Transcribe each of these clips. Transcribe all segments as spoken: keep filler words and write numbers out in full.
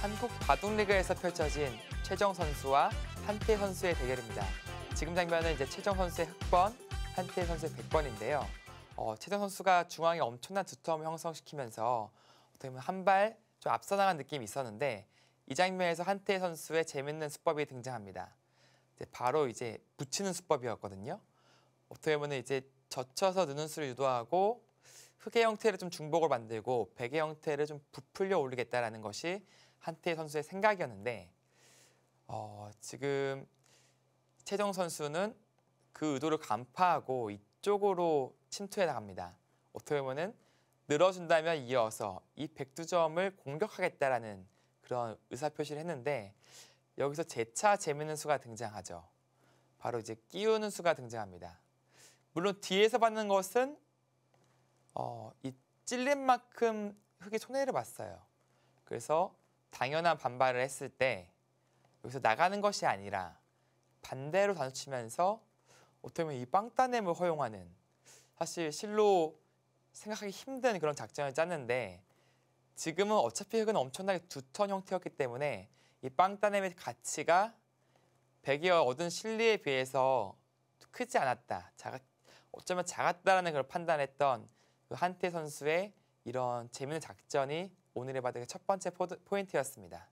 한국 바둑리그에서 펼쳐진 최정 선수와 한태 선수의 대결입니다. 지금 장면은 이제 최정 선수의 흑번, 한태 선수의 백번인데요. 어, 최정 선수가 중앙에 엄청난 두터움을 형성시키면서 어떻게 보면 한 발 좀 앞서 나간 느낌이 있었는데 이 장면에서 한태 선수의 재밌는 수법이 등장합니다. 이제 바로 이제 붙이는 수법이었거든요. 어떻게 보면 이제 젖혀서 느는 수를 유도하고 흑의 형태를 좀 중복을 만들고 백의 형태를 좀 부풀려 올리겠다라는 것이 한태 선수의 생각이었는데 어, 지금 최정 선수는 그 의도를 간파하고 이쪽으로 침투해 나갑니다. 어떻게 보면 늘어준다면 이어서 이 백두점을 공격하겠다라는 그런 의사표시를 했는데 여기서 재차 재밌는 수가 등장하죠. 바로 이제 끼우는 수가 등장합니다. 물론 뒤에서 받는 것은 어, 이 찔린 만큼 흑이 손해를 봤어요. 그래서 당연한 반발을 했을 때 여기서 나가는 것이 아니라 반대로 단수치면서 어떻게 보면 이 빵따냄을 허용하는 사실 실로 생각하기 힘든 그런 작전을 짰는데 지금은 어차피 흑은 엄청나게 두터운 형태였기 때문에 이 빵따냄의 가치가 백이 얻은 실리에 비해서 크지 않았다. 작았, 어쩌면 작았다라는 걸 판단했던 그 한태 선수의 이런 재미있는 작전이 오늘의 바둑의 첫 번째 포인트였습니다.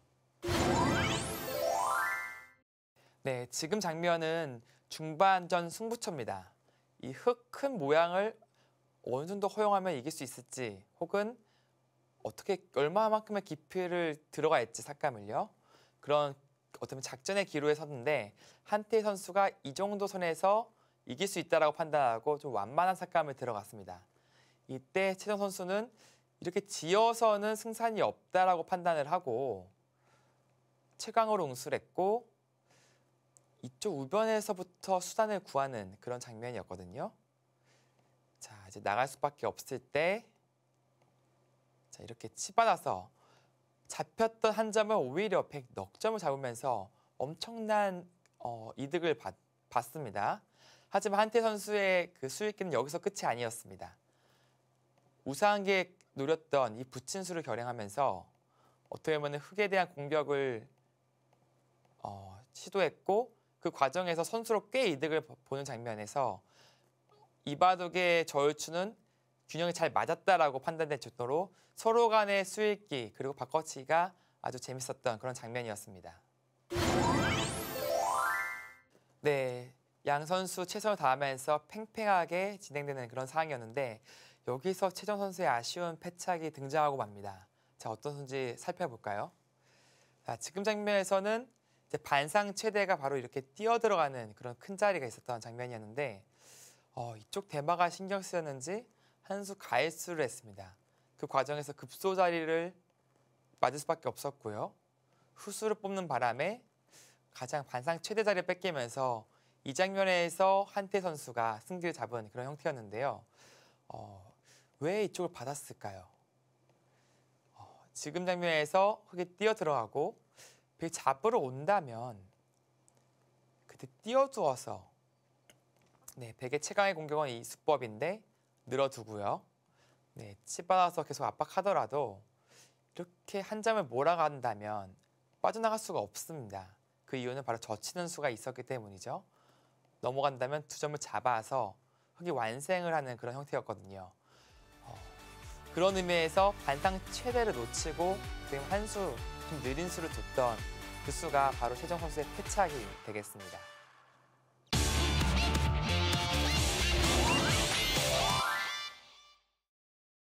네, 지금 장면은 중반전 승부처입니다. 이 흑 큰 모양을 어느 정도 허용하면 이길 수 있을지 혹은 어떻게 얼마만큼의 깊이를 들어가 있지 삭감을요. 그런 어떤 작전의 기로에 섰는데 한태 선수가 이 정도 선에서 이길 수 있다라고 판단하고 좀 완만한 삭감을 들어갔습니다. 이때 최정 선수는 이렇게 지어서는 승산이 없다라고 판단을 하고 최강으로 응수했고 이쪽 우변에서부터 수단을 구하는 그런 장면이었거든요. 자, 이제 나갈 수밖에 없을 때 자, 이렇게 치받아서 잡혔던 한 점을 오히려 백 넉 점을 잡으면서 엄청난 어, 이득을 받, 받습니다. 하지만 한태 선수의 그 수익기는 여기서 끝이 아니었습니다. 우상한 게 노렸던 이 붙인 수를 결행하면서 어떻게 보면 흑에 대한 공격을 어, 시도했고 그 과정에서 선수로 꽤 이득을 보는 장면에서 이 바둑의 저울추는 균형이 잘 맞았다라고 판단될 정도로 서로 간의 수익기 그리고 바꿔치기가 아주 재밌었던 그런 장면이었습니다. 네, 양 선수 최선을 다하면서 팽팽하게 진행되는 그런 상황이었는데 여기서 최정 선수의 아쉬운 패착이 등장하고 맙니다. 자, 어떤 선수인지 살펴볼까요? 자, 지금 장면에서는 이제 반상 최대가 바로 이렇게 뛰어들어가는 그런 큰 자리가 있었던 장면이었는데 어, 이쪽 대마가 신경 쓰였는지 한 수 가해수를 했습니다. 그 과정에서 급소 자리를 맞을 수밖에 없었고요. 후수를 뽑는 바람에 가장 반상 최대 자리를 뺏기면서 이 장면에서 한태 선수가 승기를 잡은 그런 형태였는데요. 어, 왜 이쪽을 받았을까요? 어, 지금 장면에서 흑이 뛰어들어가고 백 잡으러 온다면 그때 띄워두어서 네, 백의 최강의 공격은 이 수법인데 늘어두고요. 네, 치받아서 계속 압박하더라도 이렇게 한 점을 몰아간다면 빠져나갈 수가 없습니다. 그 이유는 바로 젖히는 수가 있었기 때문이죠. 넘어간다면 두 점을 잡아서 흑이 완승을 하는 그런 형태였거든요. 어, 그런 의미에서 반상 최대를 놓치고 지금 한 수 좀 느린 수를 뒀던 그 수가 바로 최정 선수의 패착이 되겠습니다.